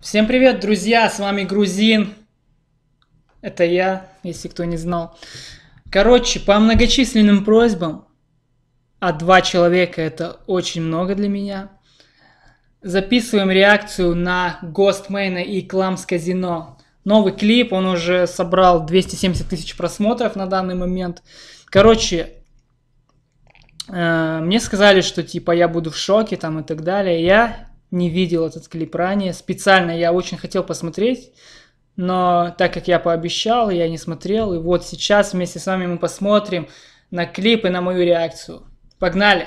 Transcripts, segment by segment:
Всем привет, друзья, с вами Грузин. Это я, если кто не знал. Короче, по многочисленным просьбам, а 2 человека это очень много для меня, записываем реакцию на Ghostman и Clams Casino. Новый клип, он уже собрал 270 тысяч просмотров на данный момент. Короче, мне сказали, что типа я буду в шоке там и так далее. Я не видел этот клип ранее. Специально я очень хотел посмотреть, но так как я пообещал, я не смотрел. И вот сейчас вместе с вами мы посмотрим на клип и на мою реакцию. Погнали!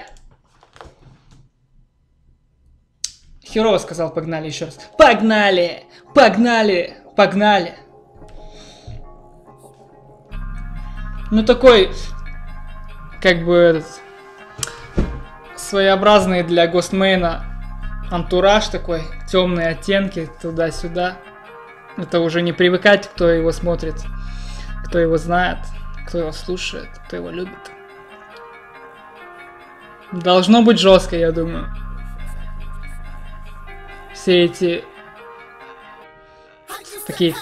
Херово сказал погнали еще раз. Погнали! Погнали! Погнали! Ну такой, как бы этот, своеобразный для Ghostman антураж такой, темные оттенки туда-сюда. Это уже не привыкать, кто его смотрит, кто его знает, кто его слушает, кто его любит. Должно быть жестко, я думаю. Все эти такие...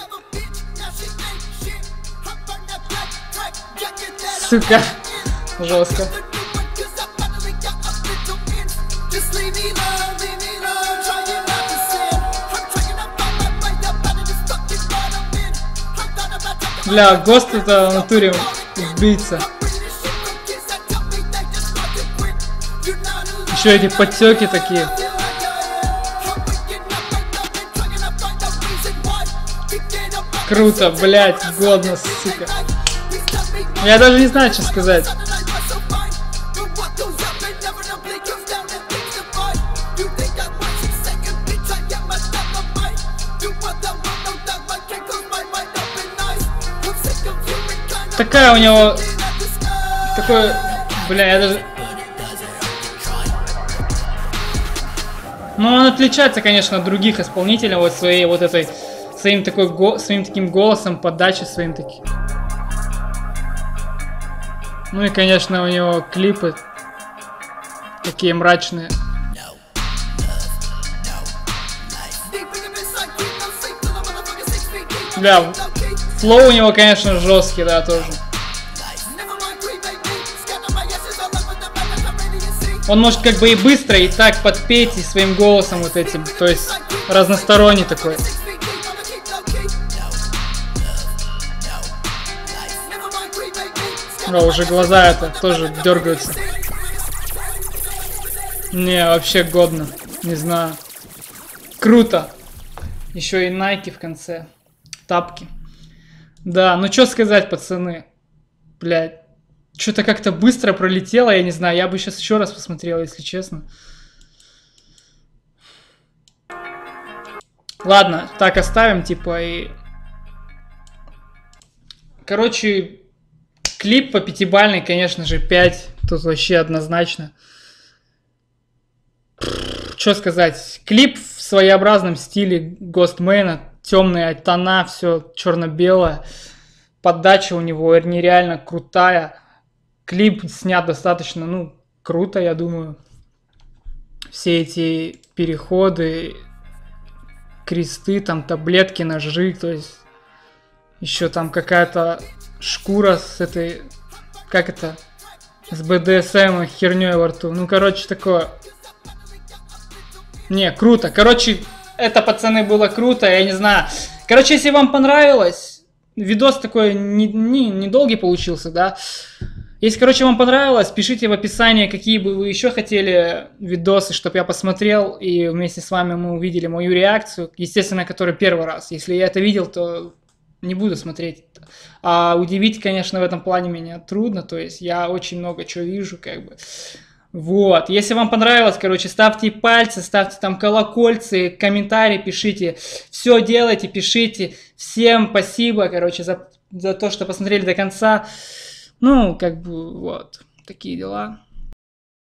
Сука, жестко. Бля, Гост это в натуре убийца. Еще эти подтеки такие. Круто, блять, годно, сука. Я даже не знаю, что сказать. Такая у него... Такой... Бля, я даже... Ну, он отличается, конечно, от других исполнителей вот своей вот этой... Своим таким голосом, подачей своим таким. Ну и, конечно, у него клипы такие мрачные. Бля, флоу у него, конечно, жесткий, да, тоже. Он может как бы и быстро, и так подпеть, и своим голосом вот этим. То есть разносторонний такой. О, уже глаза это тоже дергаются. Не, вообще годно. Не знаю. Круто. Еще и Nike в конце. Тапки. Да, ну что сказать, пацаны. Блядь. Что-то как-то быстро пролетело, я не знаю. Я бы сейчас еще раз посмотрел, если честно. Ладно, так оставим, типа, и... Короче, клип по 5-бальной, конечно же, 5. Тут вообще однозначно. Что сказать. Клип в своеобразном стиле Ghostman. Темные тона, все черно-белое. Подача у него нереально крутая. Клип снят достаточно, ну, круто, я думаю. Все эти переходы, кресты, там таблетки, ножи, то есть еще там какая-то шкура с этой, как это, с БДСМ херней во рту. Ну, короче, такое. Не, круто. Короче, это, пацаны, было круто, я не знаю. Короче, если вам понравилось, видос такой недолгий получился, да. Если, короче, вам понравилось, пишите в описании, какие бы вы еще хотели видосы, чтобы я посмотрел, и вместе с вами мы увидели мою реакцию, естественно, который первый раз. Если я это видел, то не буду смотреть. А удивить, конечно, в этом плане меня трудно, то есть я очень много чего вижу, как бы. Вот, если вам понравилось, короче, ставьте пальцы, ставьте там колокольцы, комментарии пишите, все делайте, пишите. Всем спасибо, короче, за то, что посмотрели до конца. Ну, как бы, вот, такие дела.